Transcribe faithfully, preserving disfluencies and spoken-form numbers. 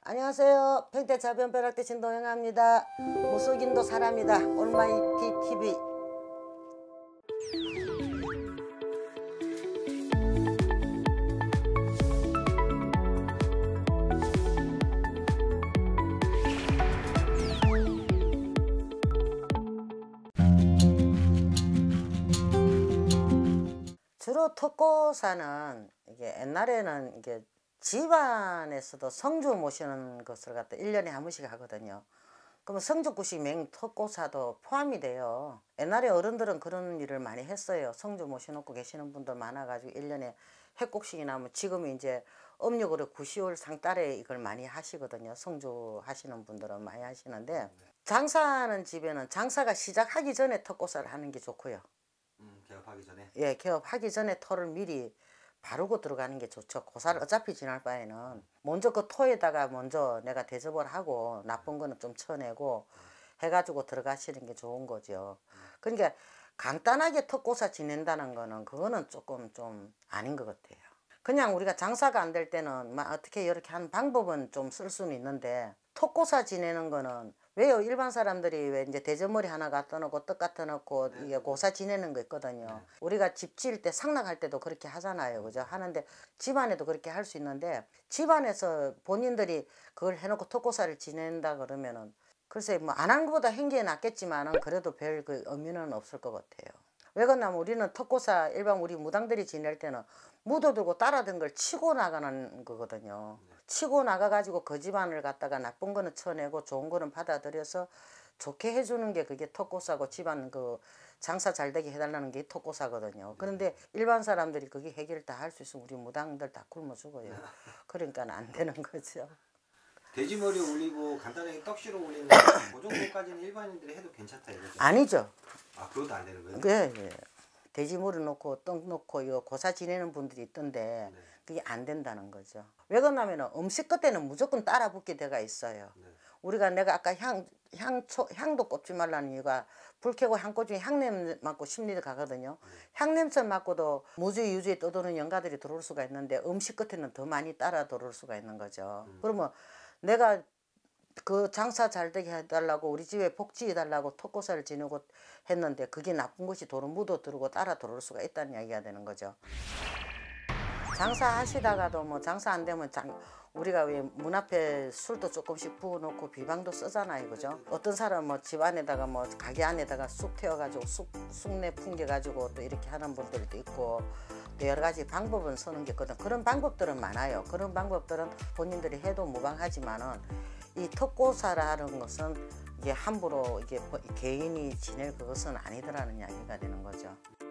안녕하세요. 평택자변벼락대 진동영합니다. 무속인도 사람이다. 올마이티 티비. 주로 턱고사는 이게 옛날에는 이게 집안에서도 성주 모시는 것을 갖다 일 년에 한 번씩 하거든요. 그러면 성주구식 맹턱고사도 포함이 돼요. 옛날에 어른들은 그런 일을 많이 했어요. 성주 모셔놓고 계시는 분들 많아가지고 일 년에 핵곡식이 나면 지금은 이제 음력으로 구시월 상달에 이걸 많이 하시거든요. 성주 하시는 분들은 많이 하시는데, 장사하는 집에는 장사가 시작하기 전에 턱고사를 하는 게 좋고요. 음, 개업하기 전에? 예, 개업하기 전에 토를 미리 바르고 들어가는 게 좋죠. 고사를 어차피 지날 바에는 먼저 그 토에다가 먼저 내가 대접을 하고 나쁜 거는 좀 쳐내고 해가지고 들어가시는 게 좋은 거죠. 그러니까 간단하게 턱고사 지낸다는 거는 그거는 조금 좀 아닌 것 같아요. 그냥 우리가 장사가 안 될 때는 막 어떻게 이렇게 하는 방법은 좀 쓸 수는 있는데, 턱고사 지내는 거는 왜요? 일반 사람들이 왜 이제 대저머리 하나 갖다 놓고 떡 갖다 놓고 이게 고사 지내는 거 있거든요. 네. 우리가 집 지을 때 상락할 때도 그렇게 하잖아요. 그죠? 하는데 집안에도 그렇게 할 수 있는데, 집안에서 본인들이 그걸 해놓고 턱고사를 지낸다 그러면은 글쎄 뭐 안 한 것보다 한 게 낫겠지만은 그래도 별 그 의미는 없을 것 같아요. 왜 그러냐면 우리는 턱고사 일반 우리 무당들이 지낼 때는 무도 들고 따라든 걸 치고 나가는 거거든요. 치고 나가가지고 그 집안을 갖다가 나쁜 거는 쳐내고 좋은 거는 받아들여서 좋게 해주는 게 그게 턱고사고, 집안 그 장사 잘 되게 해달라는 게 턱고사거든요. 그런데 일반 사람들이 그게 해결 다 할 수 있으면 우리 무당들 다 굶어 죽어요. 그러니까 안 되는 거죠. 돼지머리 올리고 간단하게 떡시로 올리는 그 정도까지는 일반인들이 해도 괜찮다 이거죠? 아니죠. 아, 그것도 안 되는 거예요? 네, 네. 돼지머리 놓고 떡 놓고 이거 고사 지내는 분들이 있던데 네. 그게 안 된다는 거죠. 왜 그러냐면 음식 끝에는 무조건 따라 붙게 돼가 있어요. 네. 우리가 내가 아까 향, 향초, 향도 꼽지 말라는 이유가 불 켜고 향 꽂으면 향냄 맡고 심리를 가거든요. 네. 향냄새 맡고도 무주의 유주에 떠도는 영가들이 들어올 수가 있는데 음식 끝에는 더 많이 따라 들어올 수가 있는 거죠. 음. 그러면 내가 그 장사 잘 되게 해달라고 우리 집에 복지해달라고 턱고사를 지내고 했는데 그게 나쁜 것이 도로 묻어 들어오고 따라 들어올 수가 있다는 이야기가 되는 거죠. 장사하시다가도 뭐 장사 안 되면 장, 우리가 왜 문 앞에 술도 조금씩 부어놓고 비방도 쓰잖아요. 그죠? 어떤 사람은 뭐 집 안에다가 뭐 가게 안에다가 쑥 태워가지고 쑥, 쑥내 풍겨가지고 또 이렇게 하는 분들도 있고, 또 여러 가지 방법은 쓰는 게 있거든. 그런 방법들은 많아요. 그런 방법들은 본인들이 해도 무방하지만은 이 턱고사라는 것은 이게 함부로 이게 개인이 지낼 그것은 아니더라는 이야기가 되는 거죠.